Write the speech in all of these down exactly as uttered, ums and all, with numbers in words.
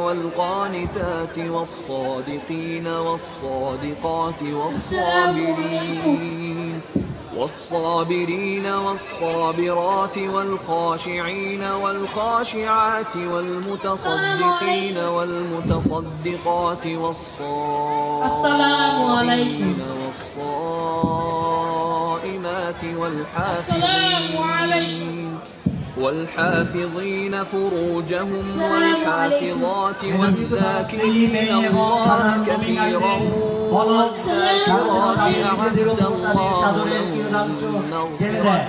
والقانتات والصادقين والصادقات والصابرين والصابرين والصابرات والخاشعين والخاشعات والمتصدقين والمتصدقات والصائمين والصائمات والحافظين والحافظين فروجهم والحافظات والذاكرين الله كثيرا والذاكرات أعد الله لهم مغفرة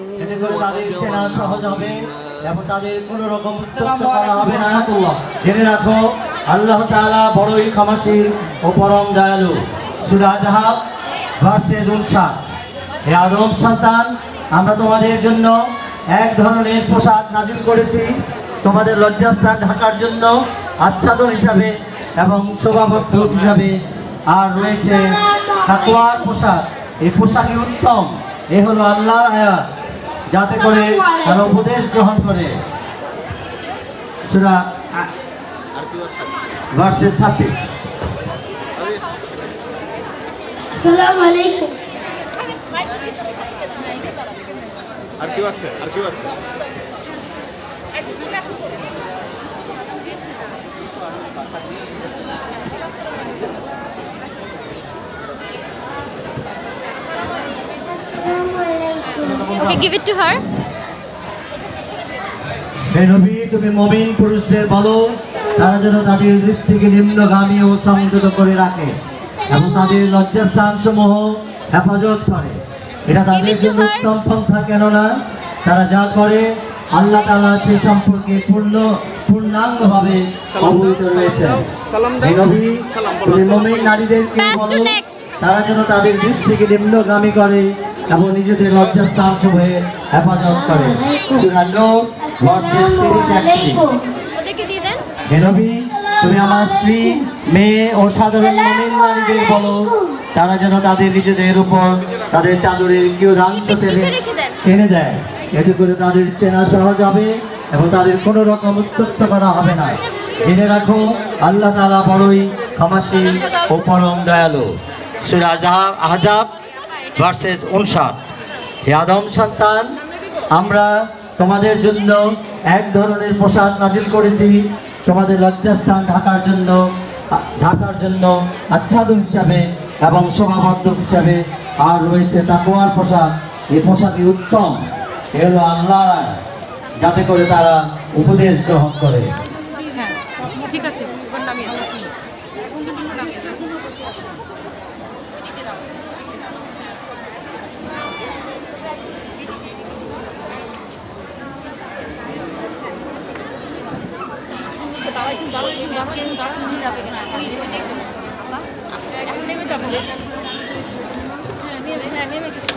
আল্লাহ তাআলা বড়ই ক্ষমাশীল ও পরম দয়ালু। সূরা আহজাব ভার্সেস উনষাট। হে আদম সন্তান, আমরা তোমাদের জন্য এক ধরনের পোশাক নাজিল করেছি, তোমাদের লজ্জাস্থান ঢাকার জন্য আচ্ছাদন হিসাবে এবং শোভাবর্ধক হিসাবে, আর রয়েছে তাকওয়ার পোশাক। এই পোশাকই উত্তম। এ হলো আল্লাহর আয়াত, যাতে করে তারা উপদেশ গ্রহণ করে। সূরা ভার্সেস ছাব্বিশ। আসসালামু আলাইকুম। আর কেউ আছে? আর কেউ আছে? Okay, give it to her. হে নবী, তুমি মুমিন পুরুষদের বলো তারা যেন তাদের দৃষ্টিকে নিম্নগামী ও সংযত করে রাখে এবং তাদের লজ্জাস্থান সমূহ হেফাজত করে। এটা তাদের জন্য উত্তম পন্থা, কেননা তারা যা করে আল্লাহ তাআলা সে সম্পর্কে পূর্ণ পূর্ণাঙ্গভাবে অবহিত রয়েছে। হে নবী, তুমি মুমিন নারীদেরকে বলো তারা যেন তাদের দৃষ্টিকে নিম্নগামী করে এবং নিজেদের লজ্জাস্থান সমূহে হেফাজত করে। সূরা নূর ভার্সেস তিরিশ একত্রিশ। ওদেরকে দিয়ে দেন। হে নবী, তুমি আমার স্ত্রী, মেয়ে ও সাধারণ মুমিন নারীদের বলো তারা যেন তাদের নিজেদের উপর তাদের চাদরের কিয়দাংশ টেনে দেয়, এতে করে তাদের চেনা সহজ হবে এবং তাদের কোনো রকম উত্ত্যক্ত করা হবে না। জেনে রাখো আল্লাহ তাআলা বড়ই ক্ষমাশীল ও পরম দয়ালু। সূরা আহজাব ভার্সেস উনষাট। হে আদম সন্তান, আমরা তোমাদের জন্য এক ধরনের পোশাক নাজিল করেছি, তোমাদের লজ্জাস্থান ঢাকার জন্য ঢাকার জন্য আচ্ছাদন হিসাবে এবং শোভাবর্ধক হিসাবে, আর রয়েছে তাকওয়ার পোশাক। এই পোশাকই উত্তম। এ হলো আল্লাহ, যাতে করে তারা উপদেশ গ্রহণ করে। ঠিক আছে, নেমে যাবে।